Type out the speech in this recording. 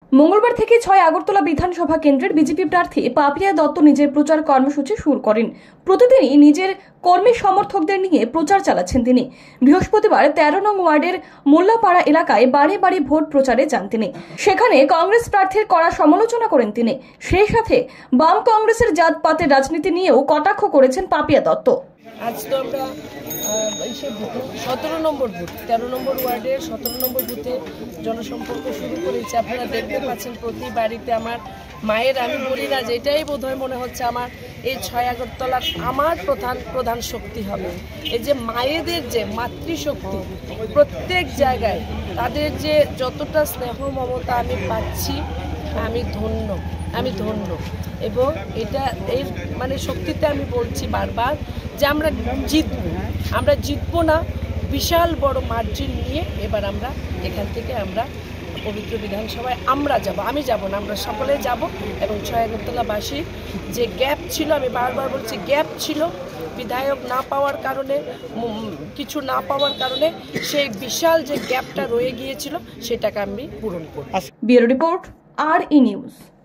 মঙ্গলবার থেকে 6 আগরতলা বিধানসভা কেন্দ্রের বিজেপি প্রার্থী পাপিয়া দত্ত নিজের প্রচার কর্মসূচি শুরু করেন। প্রতিদিনই নিজের কর্মী সমর্থকদের নিয়ে প্রচার চালাচ্ছেন তিনি। বৃহস্পতিবার 13 নং ওয়ার্ডের মোল্লাপাড়া এলাকায় বাড়ি বাড়ি ভোট প্রচারে যান তিনি। সেখানে কংগ্রেস প্রার্থীর কড়া সমালোচনা করেন তিনি। সেই সাথে বাম কংগ্রেসের জাতপাতের রাজনীতি নিয়েও কটাক্ষ করেছেন পাপিয়া দত্ত। আজ তো আমরা 17 নম্বর বুথ 13 নম্বর ওয়ার্ডের 17 নম্বর বুথে জনসম্পর্ক শুরু করেছি। আপনারা দেখতে পাচ্ছেন প্রতি বাড়িতে আমার মায়ের, আমি বলি না যে এটাই বোধহয় মনে হচ্ছে আমার এই 6 আগরতলার আমার প্রধান শক্তি হবে। এই যে মায়েদের যে মাতৃশক্তি প্রত্যেক জায়গায়, তাদের যে যতটা স্নেহ মমতা আমি পাচ্ছি, আমি ধন্য এবং এটা এর মানে শক্তিতে আমি বলছি বারবার যে আমরা জিতবো না, বিশাল বড় মার্জিন নিয়ে এবার আমরা এখান থেকে আমরা পবিত্র বিধানসভায় আমরা যাব, আমি যাব না, আমরা সকলে যাব। এবং 6 আগরতলাবাসীর যে গ্যাপ ছিল, আমি বারবার বলছি গ্যাপ ছিল, বিধায়ক না পাওয়ার কারণে, কিছু না পাওয়ার কারণে সেই বিশাল যে গ্যাপটা রয়ে গিয়েছিল সেটাকে আমি পূরণ করব। Bureau report, RE news.